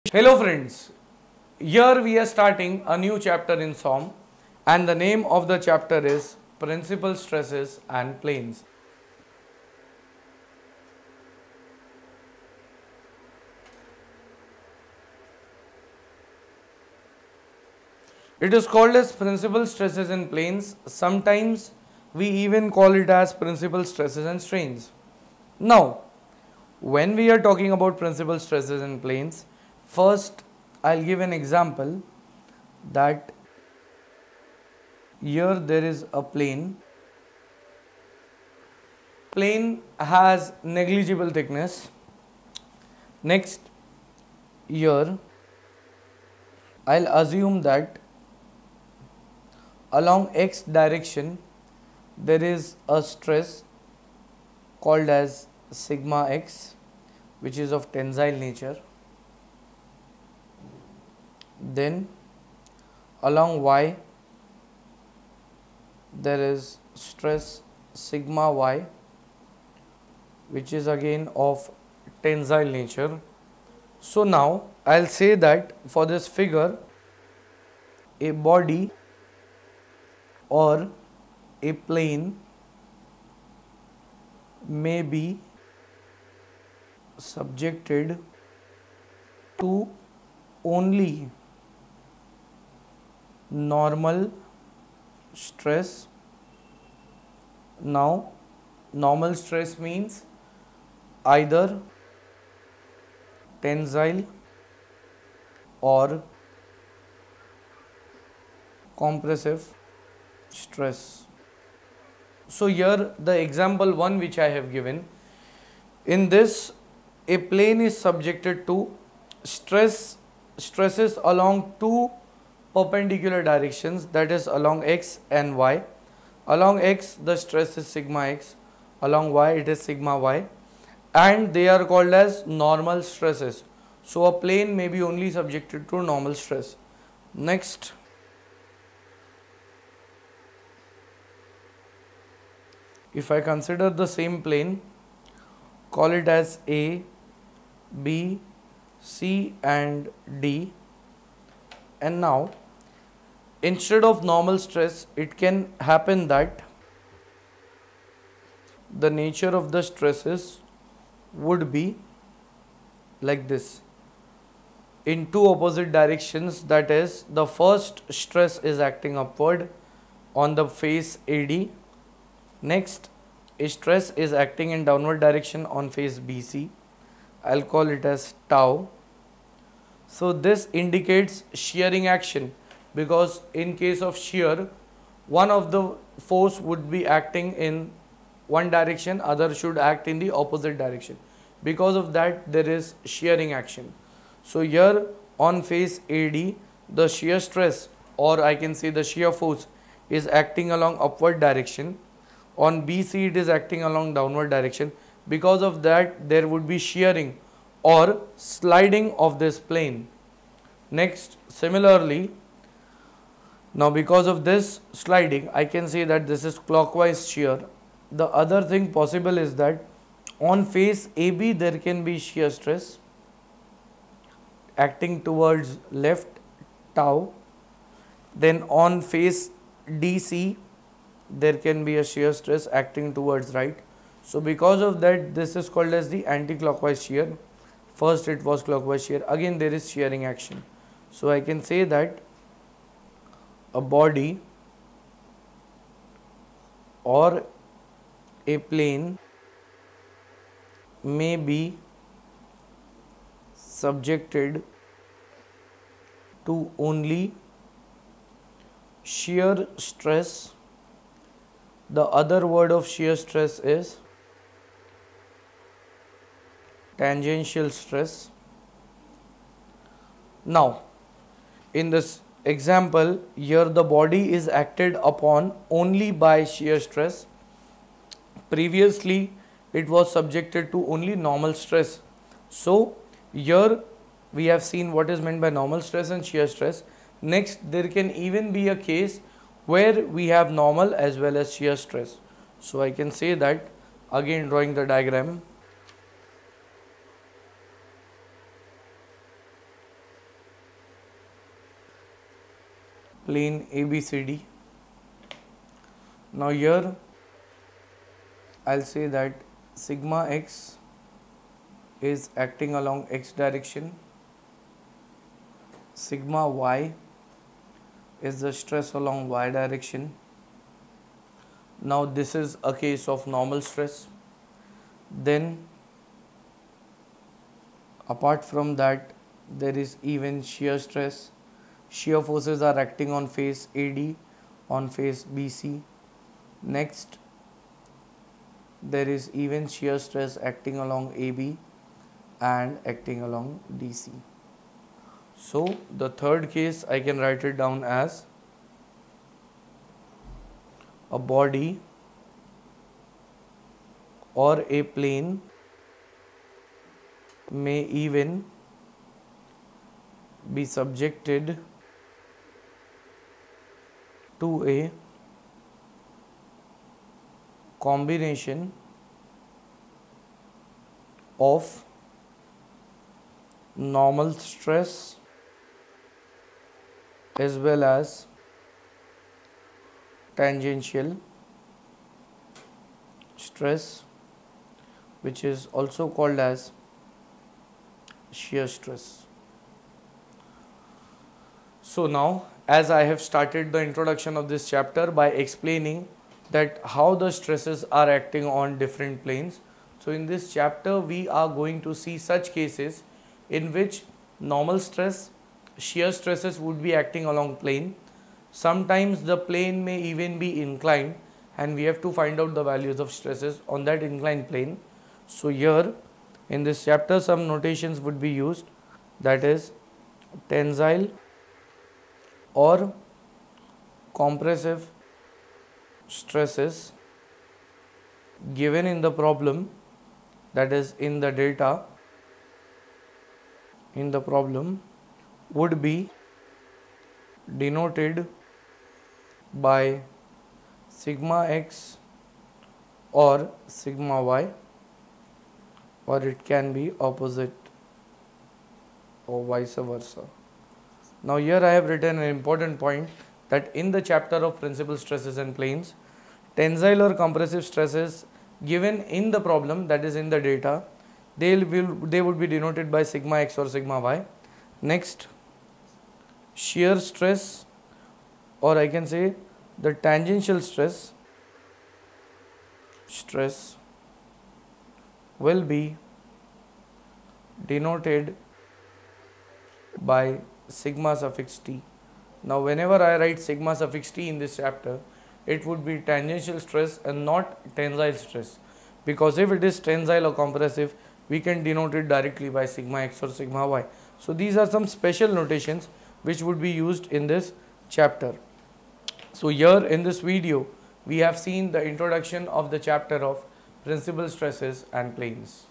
Hello friends, here we are starting a new chapter in SOM and the name of the chapter is Principal Stresses and Planes. It is called as Principal Stresses and Planes. Sometimes we even call it as Principal Stresses and Strains. Now, when we are talking about Principal Stresses and Planes, first I'll give an example that here there is a plane. Plane has negligible thickness. Next, here I'll assume that along x direction there is a stress called as sigma x, which is of tensile nature. Then along y there is stress sigma y, which is again of tensile nature. So now I'll say that for this figure, a body or a plane may be subjected to only normal stress. Now, normal stress means either tensile or compressive stress. So here the example 1 which I have given, in this a plane is subjected to stresses along two perpendicular directions, that is along x and y. Along x the stress is sigma x, along y it is sigma y, and they are called as normal stresses. So a plane may be only subjected to normal stress. Next, if I consider the same plane, call it as A, B, C and D, and now instead of normal stress, it can happen that the nature of the stresses would be like this, in two opposite directions. That is, the first stress is acting upward on the face AD. Next, a stress is acting in downward direction on face BC. I'll call it as tau. So this indicates shearing action, because in case of shear, one of the force would be acting in one direction, other should act in the opposite direction. Because of that, there is shearing action. So here on face AD, the shear stress, or I can say the shear force, is acting along upward direction. On BC it is acting along downward direction. Because of that, there would be shearing or sliding of this plane. Next, similarly, now because of this sliding, I can say that this is clockwise shear. The other thing possible is that on face AB there can be shear stress acting towards left, tau. Then on face DC there can be a shear stress acting towards right. So because of that, this is called as the anti-clockwise shear. First it was clockwise shear, again there is shearing action. So I can say that a body or a plane may be subjected to only shear stress. The other word of shear stress is tangential stress. Now, in this example, here the body is acted upon only by shear stress. Previously, it was subjected to only normal stress. So, here we have seen what is meant by normal stress and shear stress. Next, there can even be a case where we have normal as well as shear stress. So I can say that, again drawing the diagram. plane ABCD. Now here I'll say that sigma x is acting along x direction, sigma y is the stress along y direction. Now this is a case of normal stress. Then apart from that, there is even shear stress. Shear forces are acting on face AD, on face BC. Next, there is even shear stress acting along AB and acting along DC. So the third case I can write it down as a body or a plane may even be subjected to a combination of normal stress as well as tangential stress, which is also called as shear stress. So now, as I have started the introduction of this chapter by explaining that how the stresses are acting on different planes. So in this chapter we are going to see such cases in which normal stress, shear stresses would be acting along plane. Sometimes the plane may even be inclined and we have to find out the values of stresses on that inclined plane. So here in this chapter some notations would be used, that is tensile or compressive stresses given in the problem, that is in the data in the problem, would be denoted by sigma x or sigma y, or it can be opposite or vice versa. Now here I have written an important point, that in the chapter of principal stresses and planes, tensile or compressive stresses given in the problem, that is in the data, they would be denoted by sigma x or sigma y. Next, shear stress, or I can say the tangential stress will be denoted by sigma suffix t. Now whenever I write sigma suffix t in this chapter, it would be tangential stress and not tensile stress, because if it is tensile or compressive, we can denote it directly by sigma x or sigma y. So these are some special notations which would be used in this chapter. So here in this video we have seen the introduction of the chapter of principal stresses and planes.